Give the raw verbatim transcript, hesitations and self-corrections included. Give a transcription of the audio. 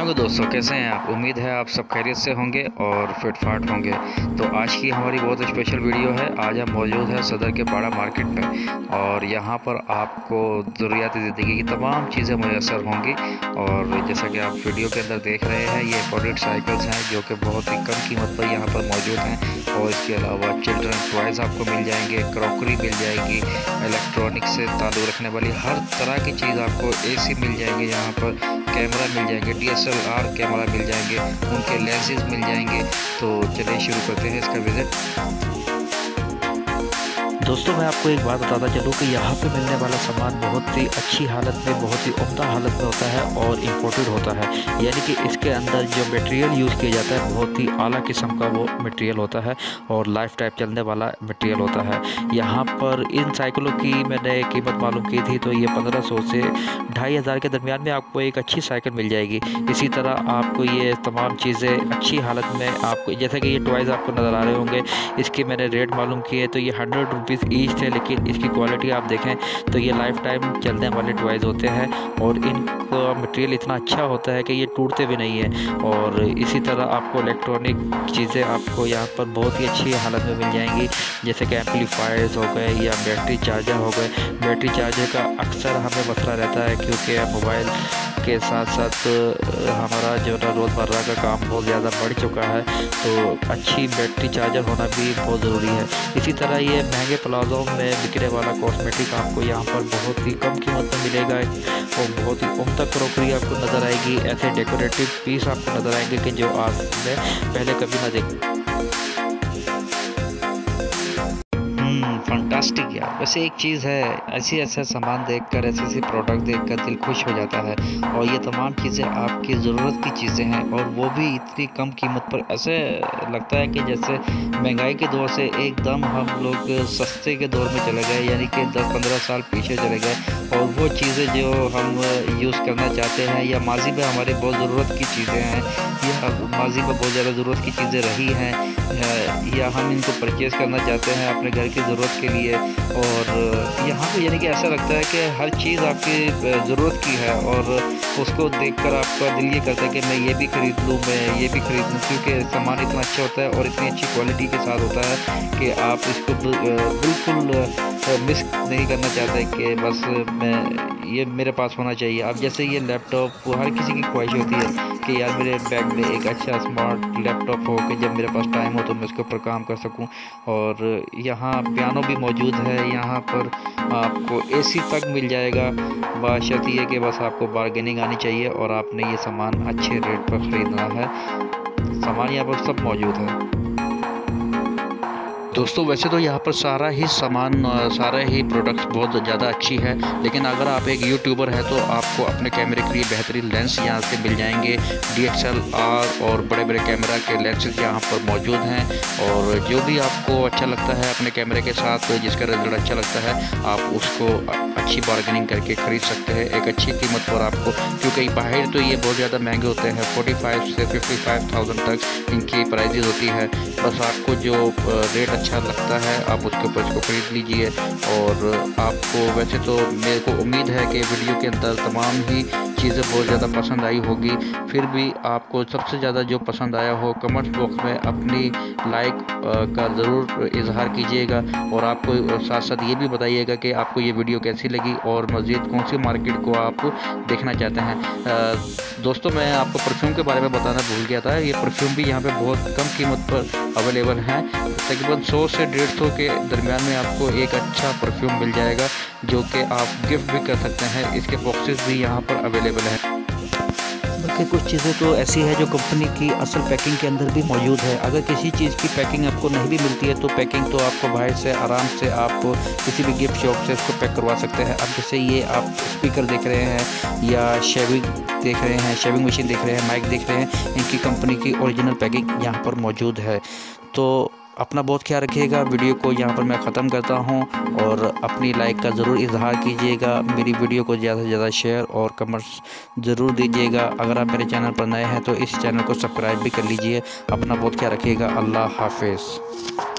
Hello दोस्तों, कैसे हैं आप। उम्मीद है आप सब खैरियत से होंगे और फिट फाट होंगे। तो आज की हमारी बहुत स्पेशल वीडियो है। आज हम मौजूद हैं सदर के पाड़ा मार्केट में और यहाँ पर आपको ज़रूरियाती ज़िंदगी की तमाम चीज़ें मुयसर होंगी। और जैसा कि आप वीडियो के अंदर देख रहे हैं, ये इम्पोर्टेड साइकिल्स हैं जो कि बहुत ही कम कीमत पर यहाँ पर मौजूद हैं। और इसके अलावा चिल्ड्रन टॉयज़ आपको मिल जाएंगे, क्रॉकरी मिल जाएगी, इलेक्ट्रॉनिक से ताल्लुक़ रखने वाली हर तरह की चीज़ आपको एसी मिल जाएंगे, यहाँ पर कैमरा मिल जाएंगे, D S L R camera मिल जाएंगे, उनके लेंसेज मिल जाएंगे। तो चलिए शुरू करते हैं इसका विज़िट। दोस्तों मैं आपको एक बात बताता चलूँ कि यहाँ पे मिलने वाला सामान बहुत ही अच्छी हालत में, बहुत ही उम्दा हालत में होता है और इम्पोर्टेड होता है। यानी कि इसके अंदर जो मटेरियल यूज़ किया जाता है बहुत ही आला किस्म का वो मटेरियल होता है और लाइफ टाइम चलने वाला मटेरियल होता है। यहाँ पर इन साइकिलों की मैंने कीमत मालूम की थी तो ये पंद्रह सौ से ढाई हज़ार के दरमियान में आपको एक अच्छी साइकिल मिल जाएगी। इसी तरह आपको ये तमाम चीज़ें अच्छी हालत में आपको, जैसे कि ये टॉयज़ आपको नज़र आ रहे होंगे, इसकी मैंने रेट मालूम किए तो ये हंड्रेड रुपीज़ ईच थे। लेकिन इसकी क्वालिटी आप देखें तो ये लाइफ टाइम चलने वाले टॉयज़ होते हैं और इनका मटेरियल इतना अच्छा होता है कि ये टूटते भी नहीं हैं। और इसी तरह आपको इलेक्ट्रॉनिक चीज़ें आपको यहाँ पर बहुत ही अच्छी हालत में मिल जाएंगी, जैसे कि एम्पलीफायर्स हो गए या बैटरी चार्जर हो गए। बैटरी चार्जर का अक्सर हमें मसला रहता है क्योंकि मोबाइल के साथ साथ हमारा जो है रोज़मर्रा का काम बहुत ज़्यादा बढ़ चुका है, तो अच्छी बैटरी चार्जर होना भी बहुत ज़रूरी है। इसी तरह ये महंगे प्लाज़ों में बिकने वाला कॉस्मेटिक आपको यहाँ पर बहुत ही कम कीमत में मिलेगा और बहुत ही उम्दा क्रॉकरी आपको नज़र आएगी। ऐसे डेकोरेटिव पीस आपको नज़र आएंगे कि जो आज में पहले कभी ना देखे। फंटास्टिक यार। वैसे एक चीज़ है, ऐसी ऐसा सामान देखकर, ऐसे ऐसे प्रोडक्ट देखकर दिल खुश हो जाता है। और ये तमाम चीज़ें आपकी ज़रूरत की चीज़ें हैं और वो भी इतनी कम कीमत पर। ऐसे लगता है कि जैसे महंगाई के दौर से एकदम हम लोग सस्ते के दौर में चले गए, यानी कि दस पंद्रह साल पीछे चले गए। और वो चीज़ें जो हम यूज़ करना चाहते हैं या माजी में हमारी बहुत ज़रूरत की चीज़ें हैं या माजी में बहुत ज़्यादा ज़रूरत की चीज़ें रही हैं या हम इनको परचेज़ करना चाहते हैं अपने घर की ज़रूरत के लिए। और यहाँ पे यानी कि ऐसा लगता है कि हर चीज़ आपकी ज़रूरत की है और उसको देखकर आपका दिल ये करता है कि मैं ये भी ख़रीद लूँ, मैं ये भी ख़रीद लूँ, क्योंकि सामान इतना अच्छा होता है और इतनी अच्छी क्वालिटी के साथ होता है कि आप इसको बिल्कुल मिस नहीं करना चाहते कि बस मैं ये मेरे पास होना चाहिए। अब जैसे ये लैपटॉप हर किसी की ख्वाहिश होती है कि यार मेरे बैग में एक अच्छा स्मार्ट लैपटॉप हो कि जब मेरे पास टाइम हो तो मैं उसके ऊपर काम कर सकूं। और यहाँ पियानो भी मौजूद है, यहाँ पर आपको एसी तक मिल जाएगा। बाशर्त ये कि बस आपको बार्गेनिंग आनी चाहिए और आपने ये सामान अच्छे रेट पर ख़रीदना है। सामान यहाँ पर सब मौजूद है दोस्तों। वैसे तो यहाँ पर सारा ही सामान, सारा ही प्रोडक्ट्स बहुत ज़्यादा अच्छी है, लेकिन अगर आप एक यूट्यूबर हैं तो आपको अपने कैमरे के लिए बेहतरीन लेंस यहाँ से मिल जाएंगे। डी एस एल आर और बड़े बड़े कैमरा के लेंसेज यहाँ पर मौजूद हैं। और जो भी आपको अच्छा लगता है अपने कैमरे के साथ, जिसका रिजल्ट अच्छा लगता है, आप उसको अच्छी बार्गेनिंग करके ख़रीद सकते हैं एक अच्छी कीमत पर आपको। क्योंकि बाहर तो ये बहुत ज़्यादा महंगे होते हैं, फोर्टी फाइव से फिफ्टी फाइव थाउजेंड तक इनकी प्राइजेज़ होती है। बस आपको जो रेट अच्छा लगता है आप उसके ऊपर इसको ख़रीद लीजिए। और आपको वैसे तो मेरे को उम्मीद है कि वीडियो के अंदर तमाम ही चीज़ें बहुत ज़्यादा पसंद आई होगी। फिर भी आपको सबसे ज़्यादा जो पसंद आया हो कमेंट बॉक्स में अपनी लाइक का ज़रूर इजहार कीजिएगा। और आपको साथ साथ ये भी बताइएगा कि आपको ये वीडियो कैसी लगी और मज़ीद कौन सी मार्केट को आप देखना चाहते हैं। दोस्तों मैं आपको परफ्यूम के बारे में बताना भूल गया था। ये परफ्यूम भी यहाँ पे बहुत कम कीमत पर अवेलेबल हैं। तकरीबन सौ से डेढ़ सौ के दरमियान में आपको एक अच्छा परफ्यूम मिल जाएगा जो कि आप गिफ्ट भी कर सकते हैं। इसके बॉक्सेस भी यहाँ पर अवेलेबल हैं। बल्कि कुछ चीज़ें तो ऐसी है जो कंपनी की असल पैकिंग के अंदर भी मौजूद है। अगर किसी चीज़ की पैकिंग आपको नहीं भी मिलती है तो पैकिंग तो आपको बाहर से आराम से आप किसी भी गिफ्ट शॉप से इसको पैक करवा सकते हैं। अब जैसे ये आप स्पीकर देख रहे हैं या शेविंग देख रहे हैं, शेविंग मशीन देख रहे हैं, माइक देख रहे हैं, इनकी कंपनी की ओरिजिनल पैकिंग यहाँ पर मौजूद है। तो अपना बहुत ख्याल रखिएगा। वीडियो को यहाँ पर मैं ख़त्म करता हूँ और अपनी लाइक का ज़रूर इजहार कीजिएगा। मेरी वीडियो को ज़्यादा से ज़्यादा शेयर और कमेंट्स ज़रूर दीजिएगा। अगर आप मेरे चैनल पर नए हैं तो इस चैनल को सब्सक्राइब भी कर लीजिए। अपना बहुत ख्याल रखिएगा। अल्लाह हाफिज़।